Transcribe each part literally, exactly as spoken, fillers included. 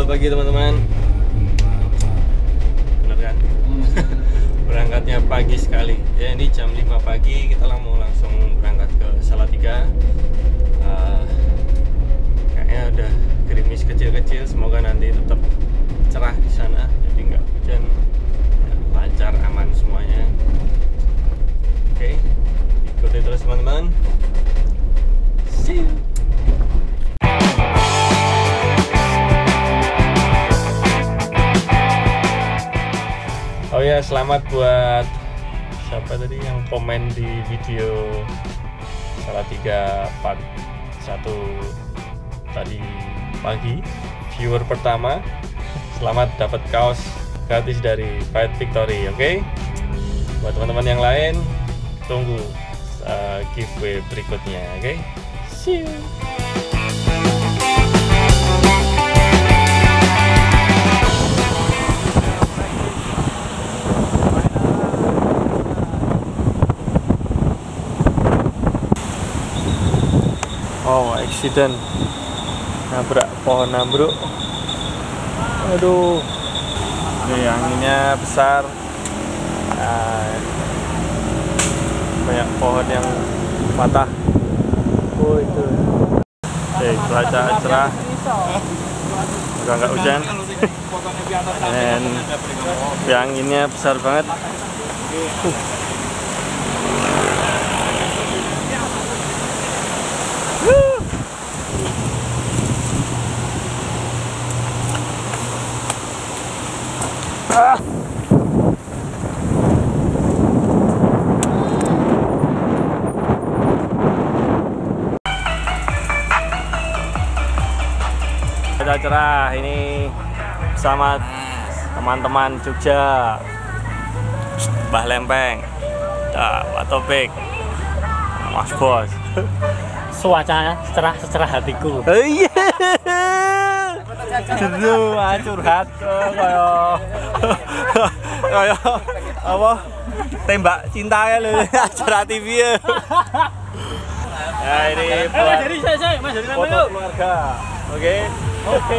Selamat pagi teman-teman. Bener kan? Berangkatnya pagi sekali. Ya ini jam lima pagi kita mau langsung berangkat ke Salatiga. uh, Kayaknya udah gerimis kecil-kecil. Semoga nanti tetap cerah di sana. Jadi nggak hujan, ya, lancar, aman semuanya. Oke, ikuti terus teman-teman. See you. Oh ya, selamat buat siapa tadi yang komen di video Salatiga part satu tadi pagi, viewer pertama. Selamat dapat kaos gratis dari Fight Victory, oke? Okay? Buat teman-teman yang lain, tunggu uh, giveaway berikutnya, oke? Okay? See you. Oh, accident, nabrak pohon ambruk. Aduh, ini anginnya besar. Nah, banyak pohon yang patah. Oh itu. Oke, cuaca cerah, udah nggak hujan. Dan anginnya besar banget. Ah. Cuaca cerah ini bersama teman-teman Jogja, Mbah Lempeng, Pak Topik, Mas Bos. Cuacanya cerah secerah hatiku. Oh iya. Jenuh, curhat kayak kayak apa? Tembak cinta ya lho, acara T V ya. Ya ini buat Jadi saya saya Mas dari foto keluarga. Oke. Oke.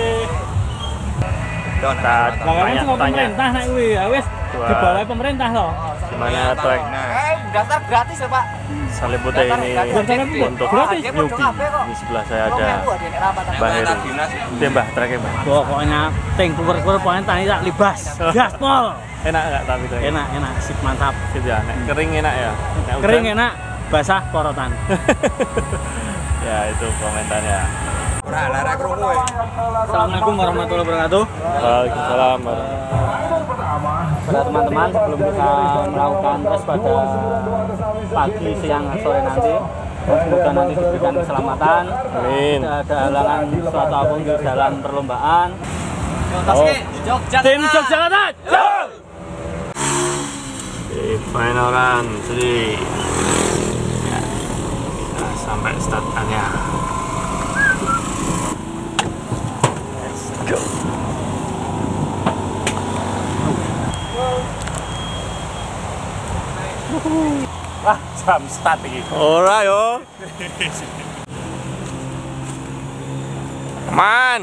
Kita tanya tanya pemerintah naik kuwi, wis dibawa pemerintah loh. gimana trek daftar gratis ya Pak. Salib Putih ini untuk newbie. Di sebelah saya ada Mbah Heru. Dia Mbah treknya Mbah. Pokoknya ting keluar-keluar pokoknya tani tak libas. Gaspol. Enak nggak tapi trek? Enak, enak, sip mantap. Gitu ya. Nek kering enak ya. Nek Kering hujan, enak, basah porotan. ya itu komentarnya. Assalamualaikum warahmatullahi wabarakatuh. Waalaikumsalam. Pada teman-teman, sebelum kita melakukan tes pada pagi, siang, sore nanti, semoga nanti diberikan keselamatan. Amin. Tidak ada halangan suatu apapun di jalan perlombaan. Oh. Tim Jogja Di final run, jadi ya, kita sampai start area. Let's go. Wah, jam start ini. Ora yo. Man.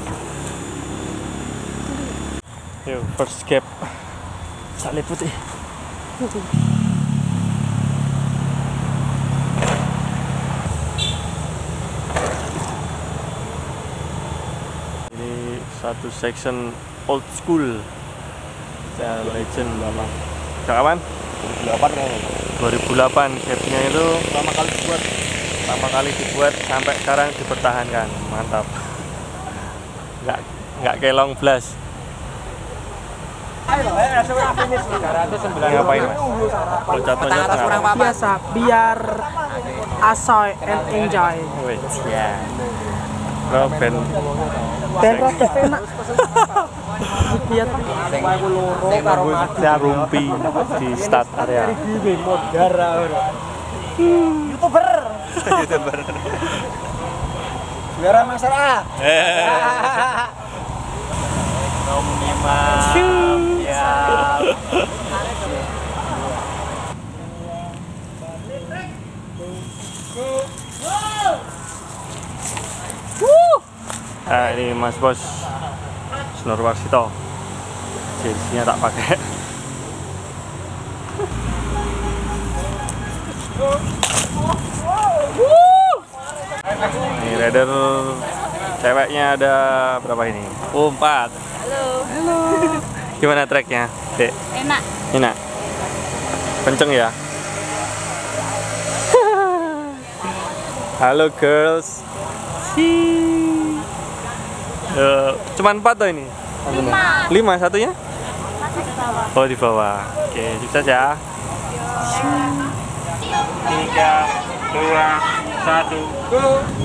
Yo, first gap. Salib Putih. Ini satu section old school. Saya legend lama. Kapan? dua ribu delapan kan? dua ribu delapan gapnya itu pertama kali dibuat. Pertama kali dibuat sampai sekarang dipertahankan. Mantap. Nggak nggak kelong blas. Ngapain Mas? Loncat-loncat ngapa? Biasa, biar asoy and enjoy. Wih, ya. Bro, ben Ben rada enak. Biar rumpi di start area. YouTuber. YouTuber. Biar masalah. Nomimah. Ya. Nah, ini Mas Bos Nurwarsito. Jersey-nya tak pakai. Ini rider ceweknya ada berapa ini? Oh, empat. Halo. Halo. Gimana treknya, Dek? Enak. Enak. Kenceng ya? Halo girls. Uh, cuman empat tuh ini? Lima. Lima satunya? Masih di bawah. Oh, di bawah. Oke, sukses ya. Tiga, dua, satu, go.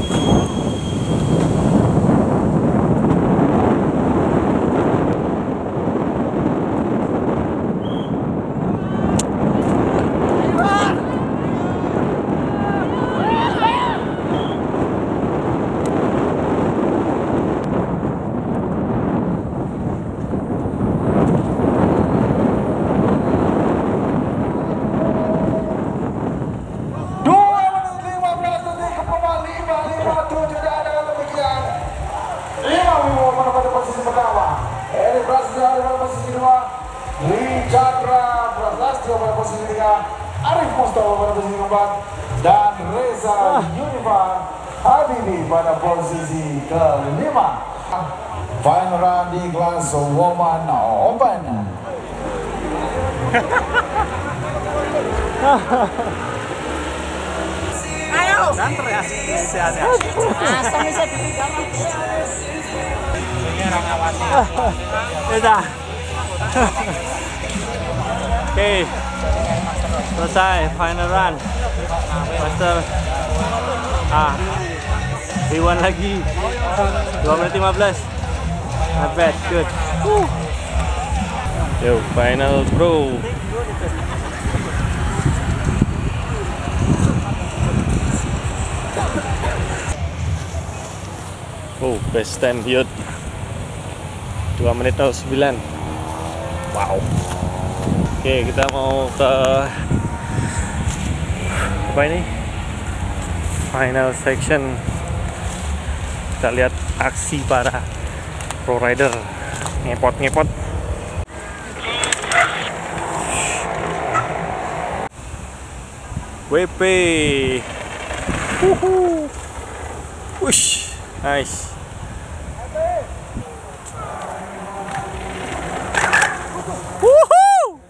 Arif Mustafa pada posisi keempat dan Reza Yunifar Habibi pada posisi kelima. Final round di kelas Woman Open. Ayo. Santer ya. Sehat ya. Asam bisa dipegang. Udah. Oke. Selesai final run. Master. Ah. Iwan lagi. dua menit lima belas. Not bad, good. Uh. Yo, final bro. Oh, best time youth dua menit nol sembilan. Wow. Oke, kita mau ke apa ini? Final section. Kita lihat aksi para pro rider ngepot-ngepot. W P. Wuhu. Wush. Nice. Woohoo!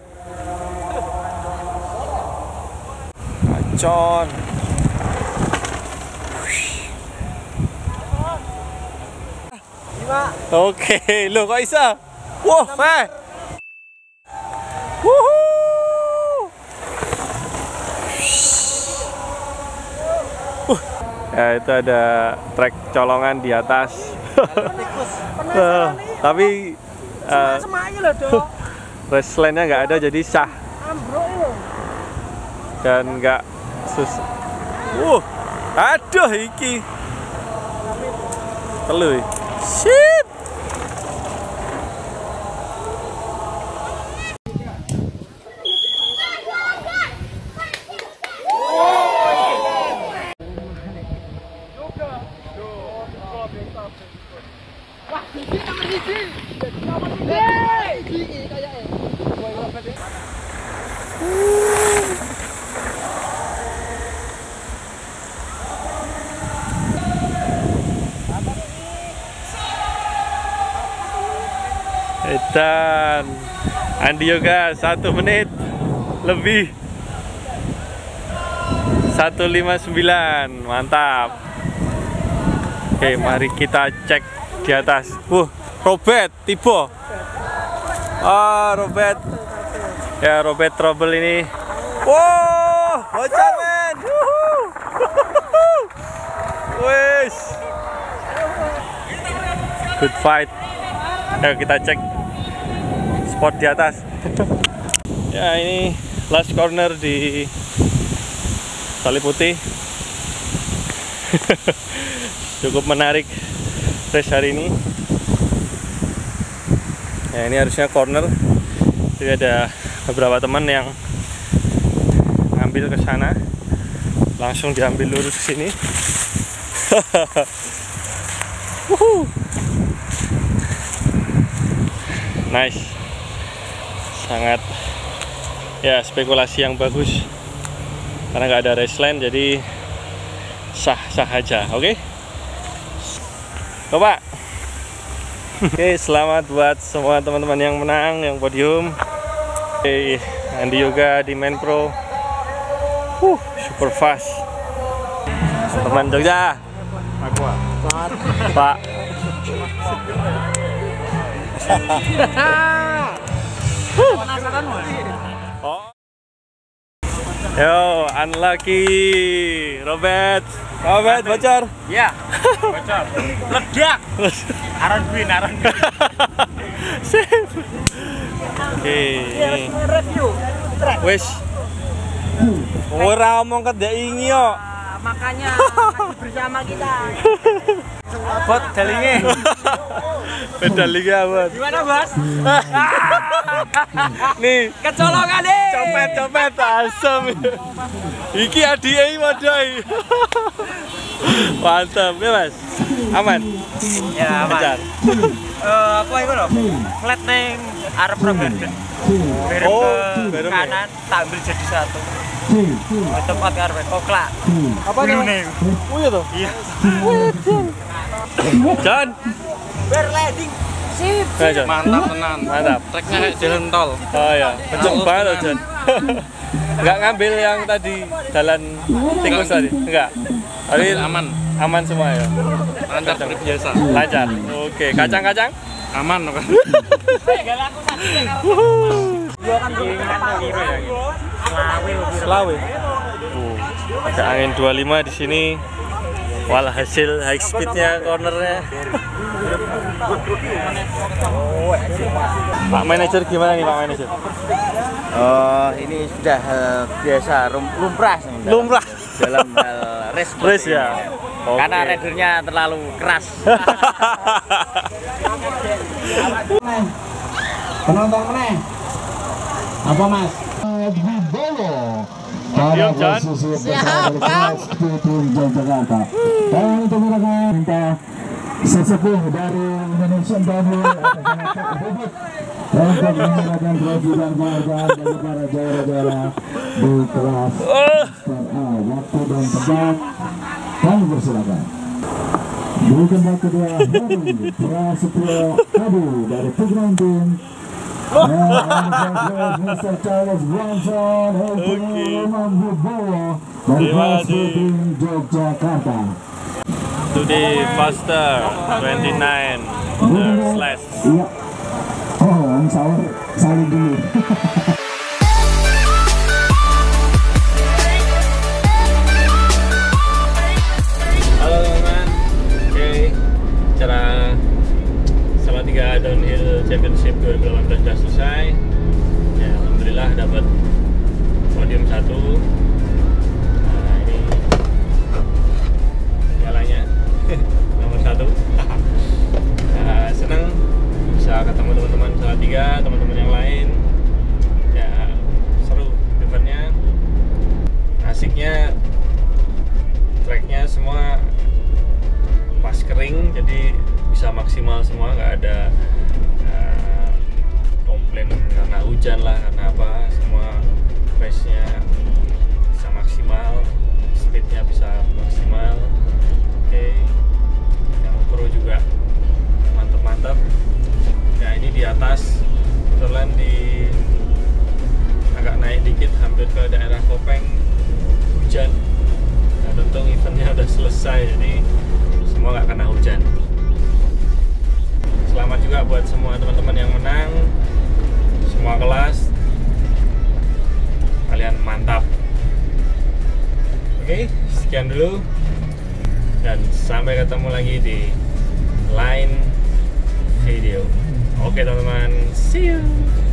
Acon. Oke, lo kok bisa? Wah, eh. Woohoo! Uh. Ya, itu ada trek colongan di atas. uh, tapi uh, race line-nya nggak ada, jadi sah dan nggak sus. Uh, aduh iki telu. Shit. Dan Andi Yoga satu menit lebih satu lima sembilan, mantap. Oke, mari kita cek di atas. Wuh, Robert Tibo. Ah, Robert. Ya, Robert Trouble ini. Wow, bocor men. Wes. Good fight. Ayo kita cek spot di atas. Ya, ini last corner di Kali Putih. Cukup menarik race hari ini. Ya, ini harusnya corner. Jadi ada beberapa teman yang ngambil ke sana, langsung diambil lurus ke sini. Nice, sangat ya spekulasi yang bagus karena nggak ada race line, jadi sah-sah aja. Oke, okay? Coba. Oke, okay, selamat buat semua teman-teman yang menang, yang podium. Oke, okay, Andi Yoga di Main Pro. Uh, super fast. Teman Jogja. Pak. Oh. Yo, unlucky Robert. Robert bocor. Ya, bocor. Ledak. Aron Bin, Aron Bin. Sip. Oke. Review track. Wes. Ora omong kedek ingi yo. Makanya masih bersama kita. Bot dalinge. Pedalingnya buat. Gimana, Bos? Nih, Kecolongan deh. copet-copet asem. Iki adike iki modai. Mantap, ya Mas. Aman. Ya, aman. Lancar. Eh, apa itu loh? Flat neng arep Roberten. Berem Oh, ke berem ya? kanan, tak ambil jadi satu. Tempat karpet kokla. Apa nih? Oh iya toh? Iya. John. Berleding. Sip. Ayo, John. Mantap tenan. Mantap. Treknya kayak jalan tol. Oh ya, kenceng banget loh, John. Enggak ngambil yang tadi jalan tikus tadi? Enggak. Tapi Aman, aman semua ya. lancar seperti biasa. Lancar. Oke, kacang-kacang. Aman kan? Selawe. Uh, ada angin dua puluh lima di sini. Walhasil high speednya cornernya. Pak manajer gimana nih Pak manajer? Oh, ini sudah uh, biasa rum- lumrah sebenarnya. Lumrah Dalam hal race. race ya. Oke. Karena ridernya terlalu keras. Penonton meneh. Apa Mas? Diam, John. Siapa? Jakarta. Dan untuk mereka minta sesepuh dari Indonesian Devil untuk menyerahkan trofi dan penghargaan bagi para juara-juara di kelas Master A. Waktu dan tempat kami persilakan. Di tempat kedua Harry Prasetyo Adu dari Tigran Team. Mister Charles Bronson Roman Wibowo dari kelas Team Yogyakarta. Today faster twenty-nine uh, slash. Iya. Oh, Om Saur saling dulu. Halo teman-teman. Oke, acara Salatiga Downhill Championship dua ribu delapan belas sudah selesai. Ya, alhamdulillah dapat podium satu. Nah, ini jalannya nomor satu. Nah, senang bisa ketemu teman-teman Salatiga, teman-teman yang lain. Ya, seru eventnya. Asiknya tracknya semua pas kering, jadi bisa maksimal semua, nggak ada uh, komplain karena hujan lah, karena apa, semua pace-nya bisa maksimal, speednya bisa maksimal. Oke, okay. Yang pro juga mantap-mantap. Nah, ini di atas kebetulan di agak naik dikit hampir ke daerah Kopeng, hujan. Nah, tentu eventnya udah selesai, jadi semua nggak kena hujan. Selamat juga buat semua teman-teman yang menang, semua kelas, kalian mantap. Oke, sekian dulu dan sampai ketemu lagi di lain video. Oke teman-teman, see you.